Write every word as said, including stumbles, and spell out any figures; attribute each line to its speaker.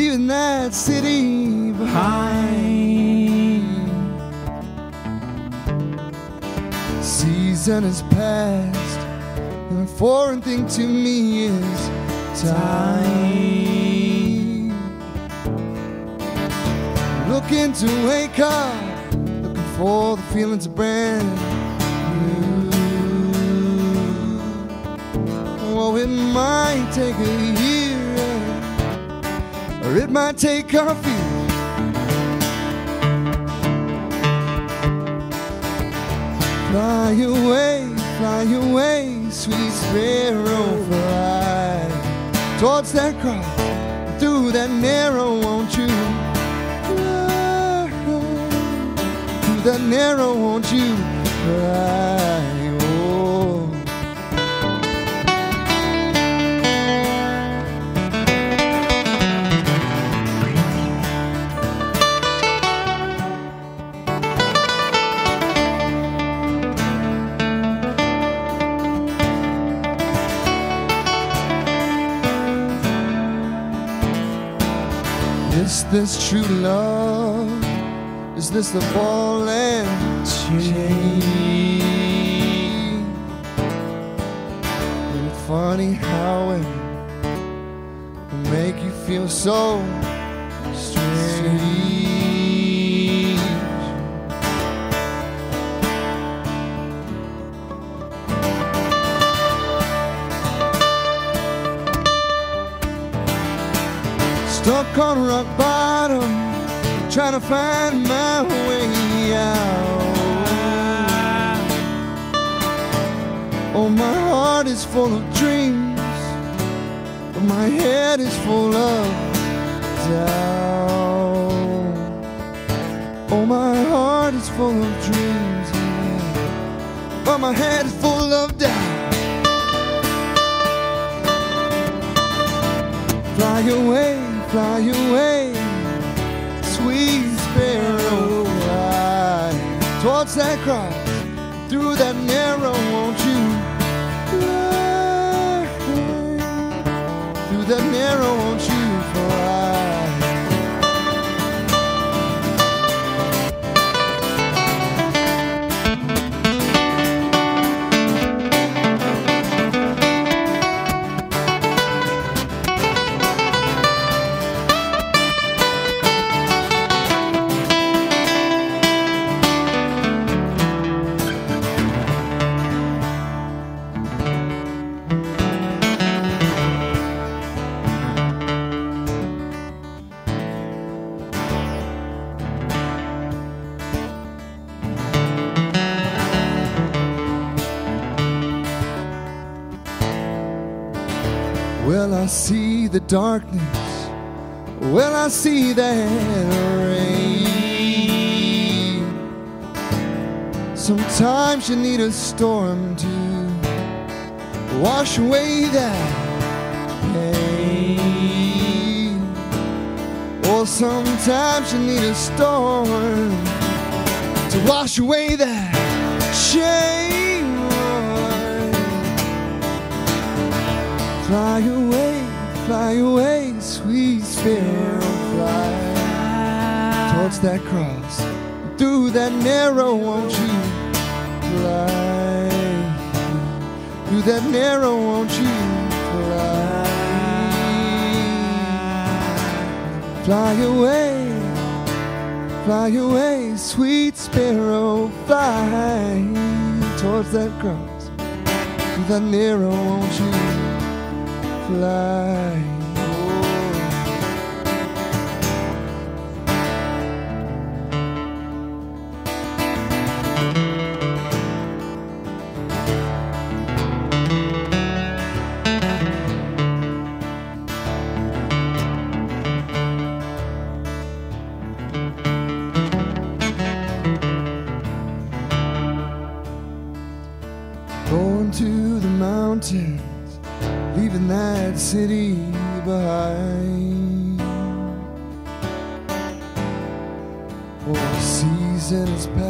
Speaker 1: leaving that city behind. Season has passed, and the foreign thing to me is time. Looking to wake up, looking for the feelings of brand new. Oh, it might take a year, or it might take a few. Fly away, fly away, sweet sparrow, fly towards that cross, through that narrow, won't you? Fly, through that narrow, won't you? Fly, oh. Is this true love? Is this the ball and chain? Isn't it funny how it will make you feel so strange? Stuck on rock bottom, trying to find my way out. Oh, my heart is full of dreams, but my head is full of doubt. Oh, my heart is full of dreams, but my head is full of doubt. Fly away, fly away, sweet sparrow, fly towards that cross, through that narrow, won't you? Fly, through that narrow, won't you fly? Well, I see the darkness, well, I see that rain. Sometimes you need a storm to wash away that pain. Or sometimes you need a storm to wash away that shame. Fly away, fly away, sweet sparrow, fly towards that cross, through that narrow, won't you? Fly through that narrow, won't you? Fly, fly away, fly away, sweet sparrow, fly towards that cross, through that narrow, won't you? Fly. Going to the mountains, leaving that city behind. For a season has passed.